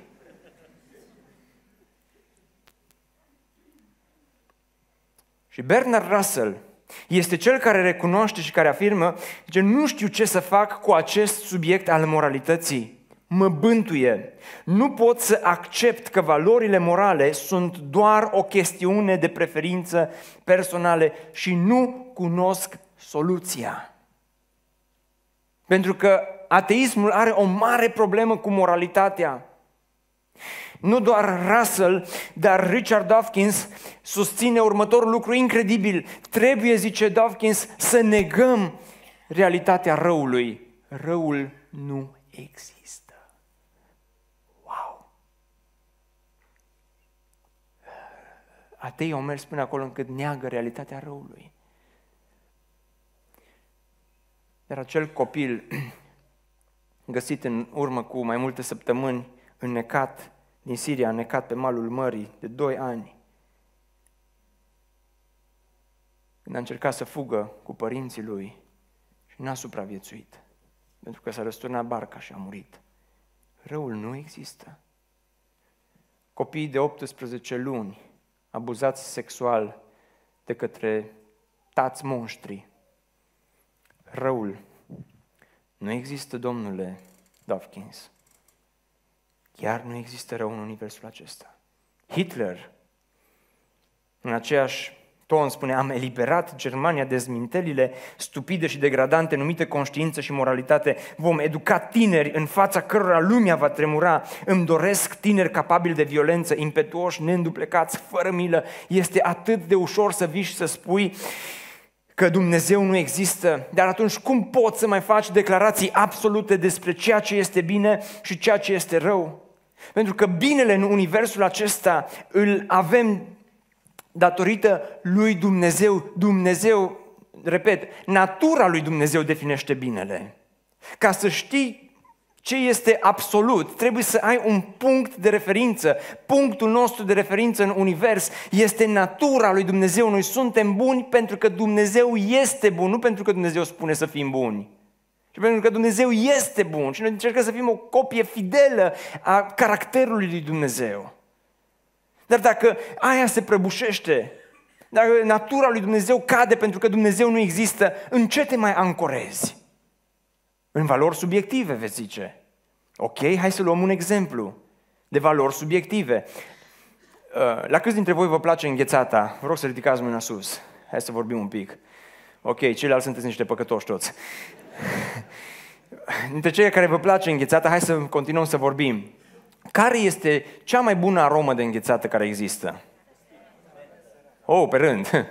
Și Bernard Russell este cel care recunoaște și care afirmă: zice, nu știu ce să fac cu acest subiect al moralității. Mă bântuie. Nu pot să accept că valorile morale sunt doar o chestiune de preferință personale și nu cunosc soluția. Pentru că ateismul are o mare problemă cu moralitatea. Nu doar Russell, dar Richard Dawkins susține următorul lucru incredibil. Trebuie, zice Dawkins, să negăm realitatea răului. Răul nu există. Wow! Ateii au mers până acolo încât neagă realitatea răului. Dar acel copil găsit în urmă cu mai multe săptămâni înnecat din Siria, înnecat pe malul mării de 2 ani. când a încercat să fugă cu părinții lui și n-a supraviețuit, pentru că s-a răsturnat barca și a murit. Răul nu există. Copiii de 18 luni, abuzați sexual de către tați monștri. Răul nu există, domnule Dawkins. Chiar nu există rău în universul acesta. Hitler, în aceeași ton, spune: am eliberat Germania de zmintelile stupide și degradante numite conștiință și moralitate. Vom educa tineri în fața cărora lumea va tremura. Îmi doresc tineri capabili de violență, impetuoși, neînduplecați, fără milă. Este atât de ușor să vii și să spui că Dumnezeu nu există, dar atunci cum poți să mai faci declarații absolute despre ceea ce este bine și ceea ce este rău? Pentru că binele în universul acesta îl avem datorită lui Dumnezeu. Dumnezeu, repet, natura lui Dumnezeu definește binele. Ca să știi ce este absolut, trebuie să ai un punct de referință. Punctul nostru de referință în univers este natura lui Dumnezeu. Noi suntem buni pentru că Dumnezeu este bun, nu pentru că Dumnezeu spune să fim buni. Și pentru că Dumnezeu este bun și noi încercăm să fim o copie fidelă a caracterului lui Dumnezeu. Dar dacă aia se prăbușește, dacă natura lui Dumnezeu cade pentru că Dumnezeu nu există, în ce te mai ancorezi? În valori subiective, veți zice. Ok, hai să luăm un exemplu de valori subiective. La câți dintre voi vă place înghețata? Vă rog să ridicați mâna sus. Hai să vorbim un pic. Ok, ceilalți sunteți niște păcătoși toți. Dintre cei care vă place înghețata, hai să continuăm să vorbim. Care este cea mai bună aromă de înghețată care există? Oh, pe rând.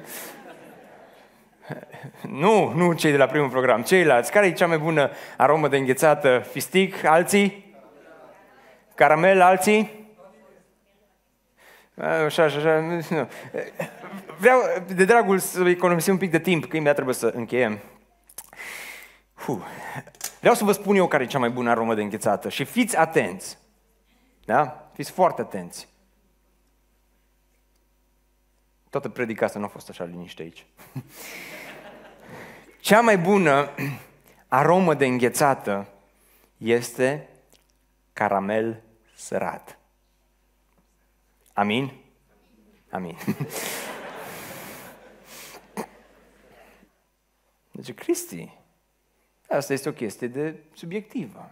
Nu cei de la primul program, ceilalți. Care e cea mai bună aromă de înghețată? Fistic, alții? Caramel, alții? Așa. Nu. Vreau, de dragul să economisim un pic de timp, că imediat trebuie să încheiem. Vreau să vă spun eu care e cea mai bună aromă de înghețată și fiți atenți. Da? Fiți foarte atenți. Toată predica asta nu a fost așa liniște aici. Cea mai bună aromă de înghețată este caramel sărat. Amin? Amin. Deci, Cristi, asta este o chestie de subiectivă.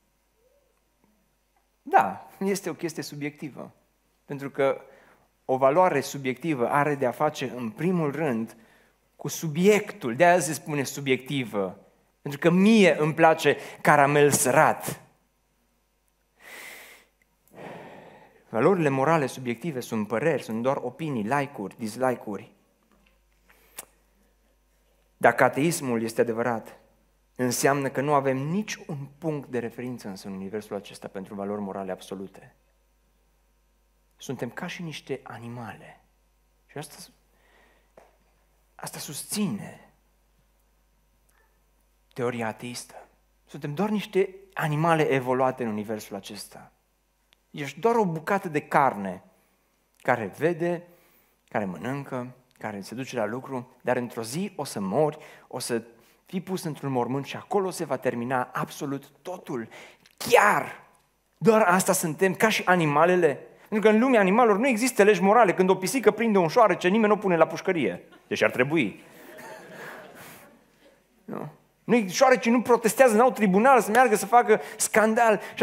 Da, este o chestie subiectivă. Pentru că o valoare subiectivă are de a face, în primul rând, cu subiectul. De aia se spune subiectivă. Pentru că mie îmi place caramel sărat. Valorile morale subiective sunt păreri, sunt doar opinii, like-uri, dislike-uri. Dacă ateismul este adevărat, înseamnă că nu avem nici un punct de referință însă în universul acesta pentru valori morale absolute. Suntem ca și niște animale. Și asta susține teoria ateistă. Suntem doar niște animale evoluate în universul acesta. Ești doar o bucată de carne care vede, care mănâncă, care se duce la lucru, dar într-o zi o să mori, o să fii pus într-un mormânt și acolo se va termina absolut totul. Chiar doar asta suntem, ca și animalele. Pentru că în lumea animalelor nu există legi morale. Când o pisică prinde un șoarece, nimeni nu o pune la pușcărie. Deci ar trebui. Nu? Șoarecii nu protestează, n-au tribunal să meargă să facă scandal. Și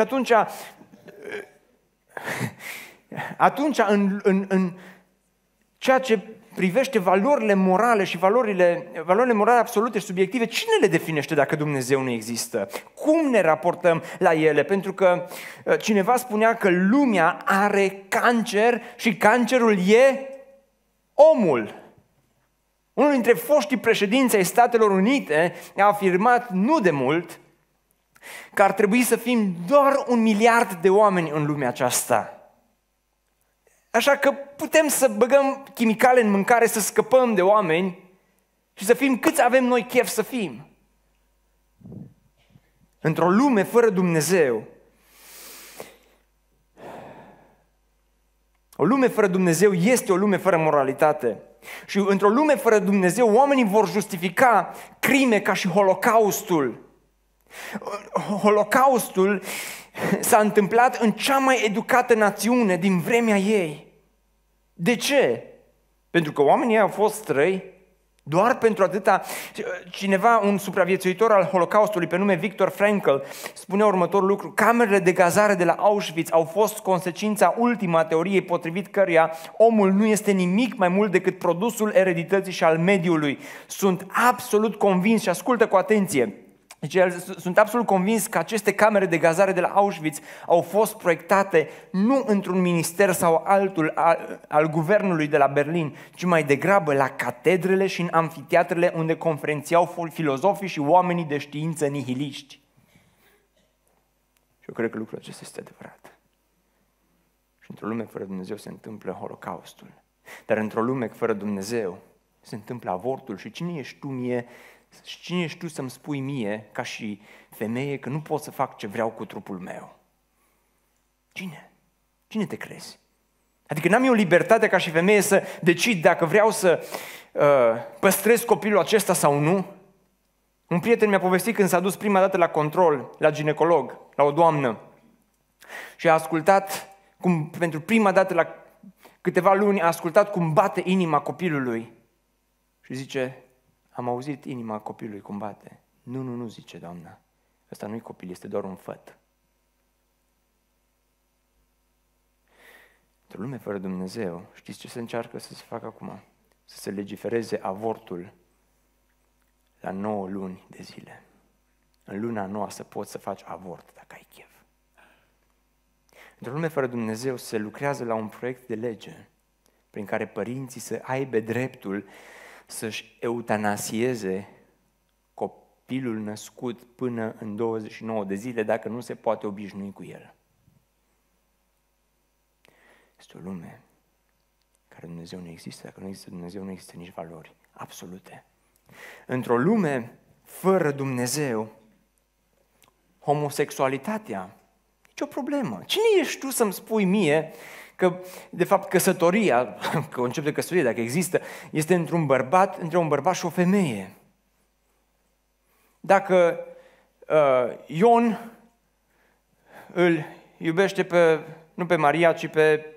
în ceea ce privește valorile morale și valorile morale absolute și subiective, cine le definește dacă Dumnezeu nu există? Cum ne raportăm la ele? Pentru că cineva spunea că lumea are cancer și cancerul e omul. Unul dintre foștii președinți ai Statelor Unite a afirmat nu de mult că ar trebui să fim doar 1 miliard de oameni în lumea aceasta. Așa că putem să băgăm chimicale în mâncare, să scăpăm de oameni și să fim câți avem noi chef să fim. Într-o lume fără Dumnezeu, O lume fără Dumnezeu este o lume fără moralitate. Și într-o lume fără Dumnezeu, oamenii vor justifica crime ca și Holocaustul. Holocaustul s-a întâmplat în cea mai educată națiune din vremea ei. De ce? Pentru că oamenii au fost străi. Doar pentru atâta. Cineva, un supraviețuitor al Holocaustului pe nume Viktor Frankl, spunea următorul lucru: camerele de gazare de la Auschwitz au fost consecința ultimă a teoriei potrivit căreia omul nu este nimic mai mult decât produsul eredității și al mediului. Sunt absolut convins, și ascultă cu atenție, deci, sunt absolut convins că aceste camere de gazare de la Auschwitz au fost proiectate nu într-un minister sau altul al guvernului de la Berlin, ci mai degrabă la catedrele și în amfiteatrele unde conferențiau filozofii și oamenii de știință nihiliști. Și eu cred că lucrul acesta este adevărat. Și într-o lume fără Dumnezeu se întâmplă Holocaustul. Dar într-o lume fără Dumnezeu se întâmplă avortul. Și cine ești tu mie? Și cine ești tu să-mi spui mie, ca și femeie, că nu pot să fac ce vreau cu trupul meu? Cine? Cine te crezi? Adică n-am eu libertatea ca și femeie să decid dacă vreau să păstrez copilul acesta sau nu? Un prieten mi-a povestit când s-a dus prima dată la control, la ginecolog, la o doamnă, și a ascultat, cum pentru prima dată la câteva luni, a ascultat cum bate inima copilului. Și zice: am auzit inima copilului cum bate. Nu, zice doamna. Ăsta nu-i copil, este doar un făt. Într-o lume fără Dumnezeu, știți ce se încearcă să se facă acum? Să se legifereze avortul la 9 luni de zile. În luna 9 să poți să faci avort dacă ai chef. Într-o lume fără Dumnezeu se lucrează la un proiect de lege prin care părinții să aibă dreptul să-și eutanasieze copilul născut până în 29 de zile dacă nu se poate obișnui cu el. Este o lume care Dumnezeu nu există. Dacă nu există Dumnezeu, nu există nici valori absolute. Într-o lume fără Dumnezeu, homosexualitatea, nicio problemă. Cine ești tu să-mi spui mie că, de fapt, căsătoria, conceptul de căsătorie, dacă există, este între un bărbat și o femeie? Dacă Ion îl iubește nu pe Maria, ci pe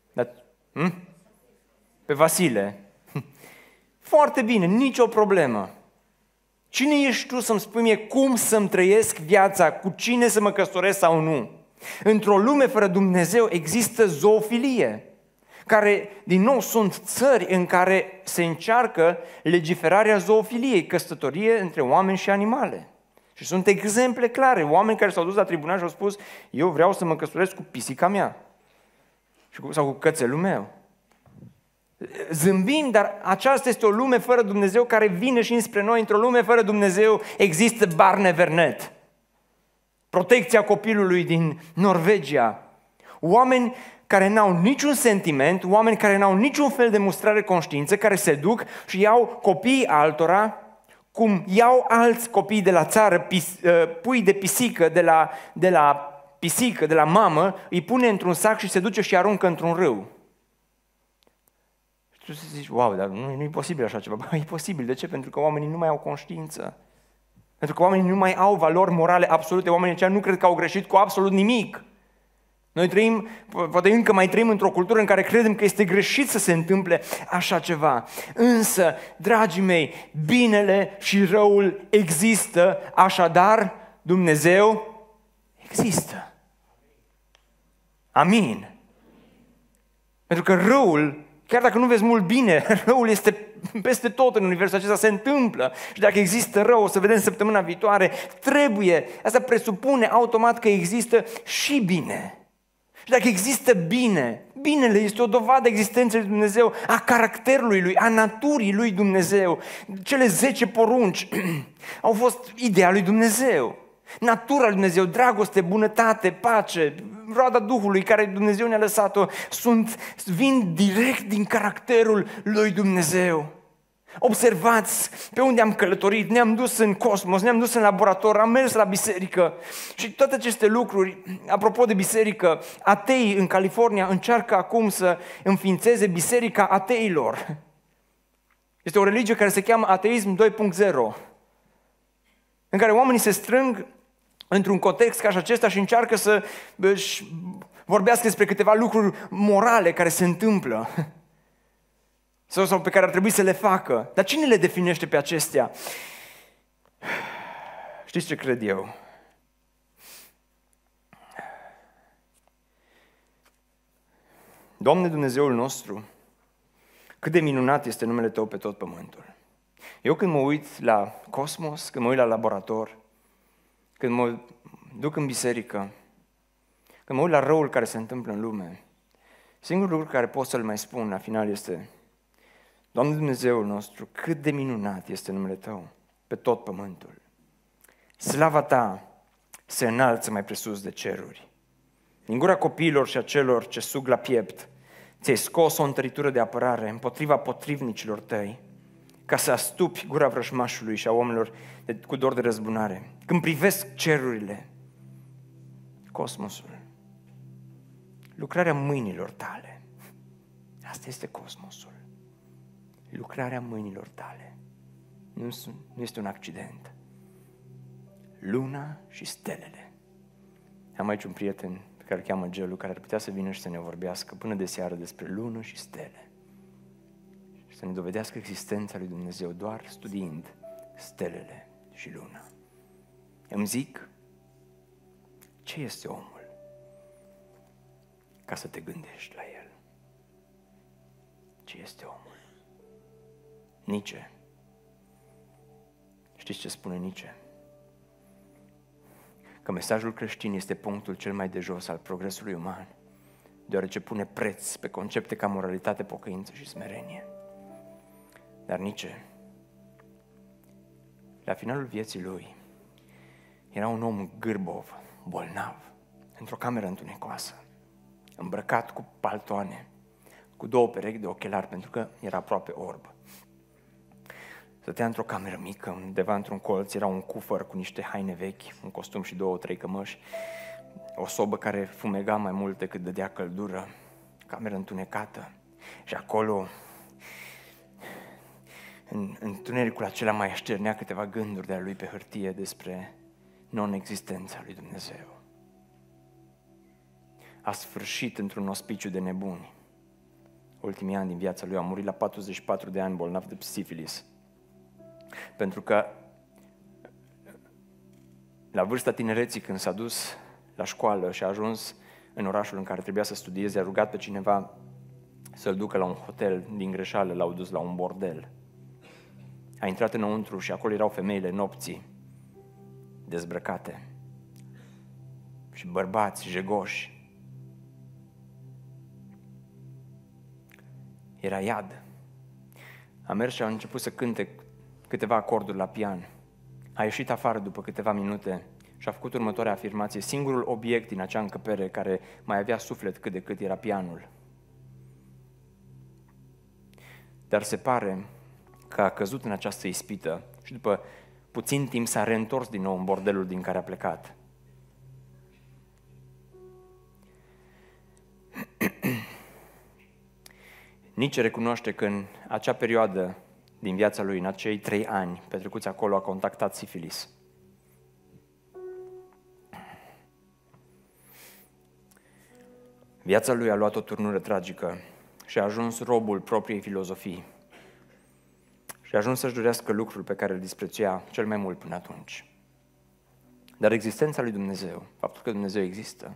Vasile, foarte bine, nicio problemă. Cine ești tu să-mi spui mie cum să-mi trăiesc viața, cu cine să mă căsătoresc sau nu? Într-o lume fără Dumnezeu există zoofilie, care, din nou, sunt țări în care se încearcă legiferarea zoofiliei, căsătorie între oameni și animale. Și sunt exemple clare, oameni care s-au dus la tribunal și au spus: eu vreau să mă căsătoresc cu pisica mea sau cu cățelul meu. Zâmbim, dar aceasta este o lume fără Dumnezeu care vine și înspre noi. Într-o lume fără Dumnezeu există Barnevernet, protecția copilului din Norvegia. Oameni care n-au niciun sentiment, oameni care n-au niciun fel de mustrare conștiință, care se duc și iau copiii altora, cum iau alți copii de la țară, pui de pisică de la mamă, îi pune într-un sac și se duce și aruncă într-un râu. Și tu zici: wow, dar nu e posibil așa ceva. Bă, e posibil. De ce? Pentru că oamenii nu mai au conștiință. Pentru că oamenii nu mai au valori morale absolute. Oamenii aceia nu cred că au greșit cu absolut nimic. Noi trăim, poate încă mai trăim într-o cultură în care credem că este greșit să se întâmple așa ceva. Însă, dragii mei, binele și răul există, așadar Dumnezeu există. Amin. Pentru că răul, chiar dacă nu vezi mult bine, răul este peste tot în universul acesta, se întâmplă. Și dacă există rău, o să vedem săptămâna viitoare, asta presupune automat că există și bine. Și dacă există bine, binele este o dovadă existenței lui Dumnezeu, a caracterului lui, a naturii lui Dumnezeu. Cele 10 porunci au fost ideea lui Dumnezeu. Natura lui Dumnezeu, dragoste, bunătate, pace, roada Duhului care Dumnezeu ne-a lăsat-o, vin direct din caracterul lui Dumnezeu. Observați pe unde am călătorit, ne-am dus în cosmos, ne-am dus în laborator, am mers la biserică și toate aceste lucruri, apropo de biserică, ateii în California încearcă acum să înființeze biserica ateilor. Este o religie care se cheamă ateism 2.0, în care oamenii se strâng într-un context ca și acesta și încearcă să vorbească despre câteva lucruri morale care se întâmplă sau pe care ar trebui să le facă. Dar cine le definește pe acestea? Știți ce cred eu? Doamne Dumnezeul nostru, cât de minunat este numele Tău pe tot pământul. Eu când mă uit la cosmos, când mă uit la laborator, când mă duc în biserică, când mă uit la răul care se întâmplă în lume, singurul lucru care pot să-l mai spun la final este: Doamne Dumnezeul nostru, cât de minunat este numele Tău pe tot pământul. Slava Ta se înalță mai presus de ceruri. Din gura copiilor și a celor ce sug la piept, ți-ai scos o întăritură de apărare împotriva potrivnicilor Tăi, ca să astupi gura vrăjmașului și a oamenilor cu dor de răzbunare. Când privesc cerurile, cosmosul, lucrarea mâinilor Tale, asta este cosmosul. Lucrarea mâinilor Tale. Nu este un accident. Luna și stelele. Am aici un prieten pe care îl cheamă Gelu, care ar putea să vină și să ne vorbească până de seară despre lună și stele. Și să ne dovedească existența lui Dumnezeu doar studiind stelele și luna. Îmi zic, ce este omul? Ca să te gândești la el. Ce este omul? Nietzsche. Știți ce spune Nietzsche? Că mesajul creștin este punctul cel mai de jos al progresului uman, deoarece pune preț pe concepte ca moralitate, pocăință și smerenie. Dar Nietzsche, la finalul vieții lui, era un om gârbov, bolnav, într-o cameră întunecoasă, îmbrăcat cu paltoane, cu 2 perechi de ochelari, pentru că era aproape orb. Stătea într-o cameră mică, undeva într-un colț, era un cufăr cu niște haine vechi, un costum și 2-3 cămăși, o sobă care fumega mai mult decât dădea căldură, cameră întunecată. Și acolo, în întunericul acela, mai așternea câteva gânduri de-a lui pe hârtie despre non-existența lui Dumnezeu. A sfârșit într-un ospiciu de nebuni. Ultimii ani din viața lui, a murit la 44 de ani bolnav de sifilis. Pentru că la vârsta tinereții, când s-a dus la școală și a ajuns în orașul în care trebuia să studieze, a rugat pe cineva să-l ducă la un hotel, din greșeală l-au dus la un bordel. A intrat înăuntru și acolo erau femeile nopții, dezbrăcate, și bărbați jegoși. Era iad. A mers și a început să cânte câteva acorduri la pian. A ieșit afară după câteva minute și a făcut următoarea afirmație: singurul obiect din acea încăpere care mai avea suflet cât de cât era pianul. Dar se pare că a căzut în această ispită și după puțin timp s-a reîntors din nou în bordelul din care a plecat. Nietzsche recunoaște că în acea perioadă din viața lui, în acei 3 ani petrecuți acolo, a contactat sifilis. Viața lui a luat o turnură tragică și a ajuns robul propriei filozofii. Și a ajuns să-și dorească lucrul pe care îl disprețuia cel mai mult până atunci. Dar existența lui Dumnezeu, faptul că Dumnezeu există,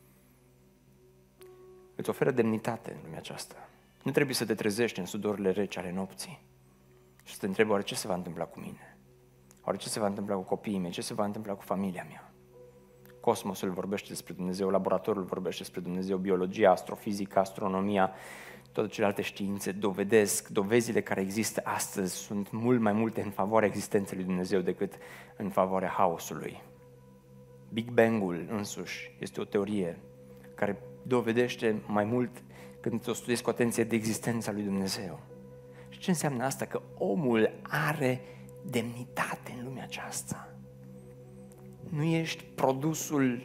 îți oferă demnitate în lumea aceasta. Nu trebuie să te trezești în sudorile reci ale nopții și să te întrebi: oare ce se va întâmpla cu mine? Oare ce se va întâmpla cu copiii mei? Ce se va întâmpla cu familia mea? Cosmosul vorbește despre Dumnezeu, laboratorul vorbește despre Dumnezeu, biologia, astrofizica, astronomia, toate celelalte științe dovezile care există astăzi sunt mult mai multe în favoarea existenței lui Dumnezeu decât în favoarea haosului. Big Bang-ul însuși este o teorie care dovedește mai mult, când o studiezi cu atenție, de existența lui Dumnezeu. Și Știi ce înseamnă asta? Că omul are demnitate în lumea aceasta. Nu ești produsul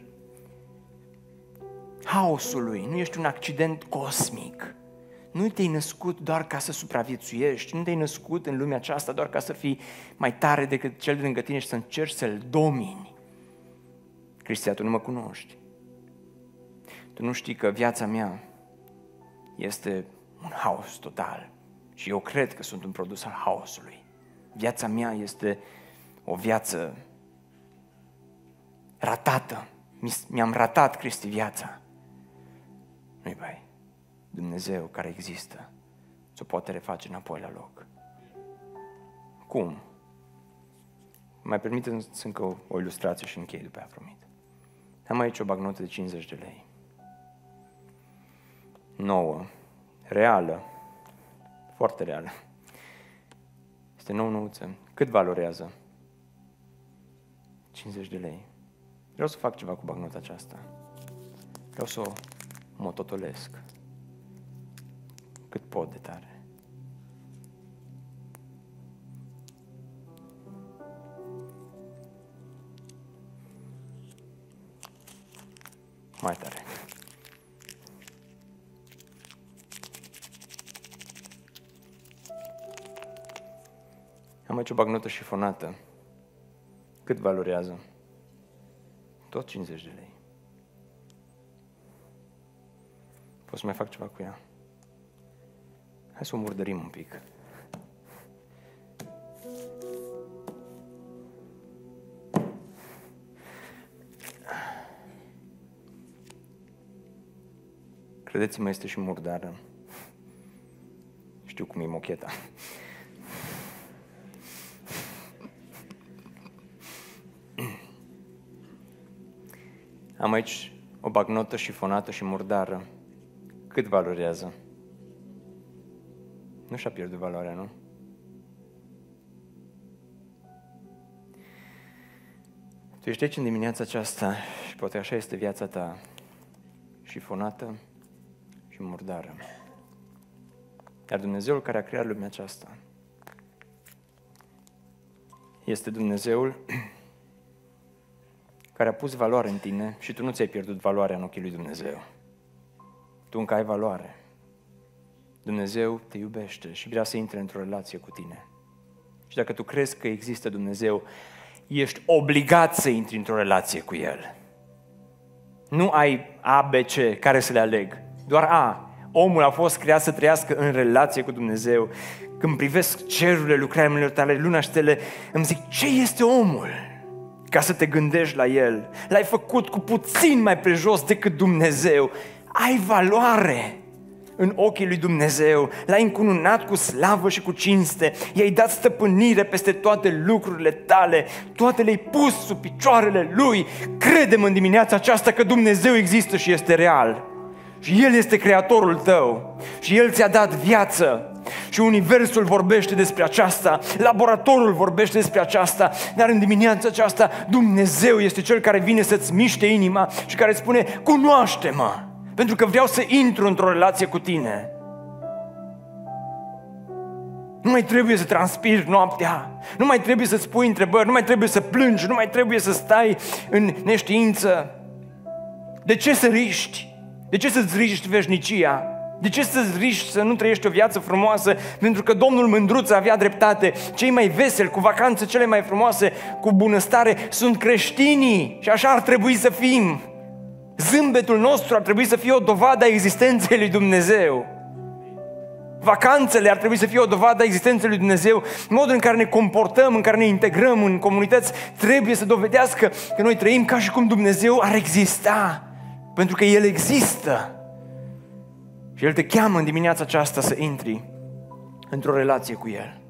haosului, nu ești un accident cosmic. Nu te-ai născut doar ca să supraviețuiești, nu te-ai născut în lumea aceasta doar ca să fii mai tare decât cel de lângă tine și să încerci să-l domini. Cristian, tu nu mă cunoști. Tu nu știi că viața mea este un haos total și eu cred că sunt un produs al haosului. Viața mea este o viață ratată. Mi-am ratat, Cristi, viața. Nu-i bai. Dumnezeu care există ți-o poate reface înapoi la loc. Cum? Mai permite-mi încă o ilustrație și închei după aia, promit. Am aici o bagnotă de 50 de lei. Nouă, reală, foarte reală. Este nouă-nouță. Cât valorează? 50 de lei. Vreau să fac ceva cu bagnota aceasta. Vreau să o mototolesc. Cât pot de tare. Mai tare. Am aici o bagnotă șifonată. Cât valorează? Tot 50 de lei. Pot să mai fac ceva cu ea? Hai să o murdărim un pic. Credeți-mă, este și murdară. Știu cum e mocheta. Am aici o bagnotă șifonată și murdară. Cât valorează? Nu și-a pierdut valoarea, nu? Tu ești aici în dimineața aceasta și poate așa este viața ta, șifonată și murdară. Iar Dumnezeul care a creat lumea aceasta este Dumnezeul care a pus valoare în tine și tu nu ți-ai pierdut valoarea în ochii lui Dumnezeu. Tu încă ai valoare. Dumnezeu te iubește și vrea să intre într-o relație cu tine. Și dacă tu crezi că există Dumnezeu, ești obligat să intri într-o relație cu El. Nu ai A, B, C care să le aleg. Doar A. Omul a fost creat să trăiască în relație cu Dumnezeu. Când privesc cerurile, lucrarea mâinilor tale, luna și stele, îmi zic, ce este omul? Ca să te gândești la el. L-ai făcut cu puțin mai prejos decât Dumnezeu. Ai valoare în ochii lui Dumnezeu. L-ai încununat cu slavă și cu cinste. I-ai dat stăpânire peste toate lucrurile tale. Toate le-ai pus sub picioarele Lui. Crede-mă în dimineața aceasta că Dumnezeu există și este real. Și El este creatorul tău. Și El ți-a dat viață. Și universul vorbește despre aceasta, laboratorul vorbește despre aceasta, dar în dimineața aceasta Dumnezeu este Cel care vine să-ți miște inima și care spune, cunoaște-mă, pentru că vreau să intru într-o relație cu tine. Nu mai trebuie să transpiri noaptea, nu mai trebuie să-ți pui întrebări, nu mai trebuie să plângi, nu mai trebuie să stai în neștiință. De ce să riști? De ce să-ți riști veșnicia? De ce să-ți riști să nu trăiești o viață frumoasă? Pentru că Domnul Mândruț avea dreptate. Cei mai veseli, cu vacanțe cele mai frumoase, cu bunăstare, sunt creștinii. Și așa ar trebui să fim. Zâmbetul nostru ar trebui să fie o dovadă a existenței lui Dumnezeu. Vacanțele ar trebui să fie o dovadă a existenței lui Dumnezeu. Modul în care ne comportăm, în care ne integrăm în comunități, trebuie să dovedească că noi trăim ca și cum Dumnezeu ar exista. Pentru că El există. Și El te cheamă în dimineața aceasta să intri într-o relație cu El.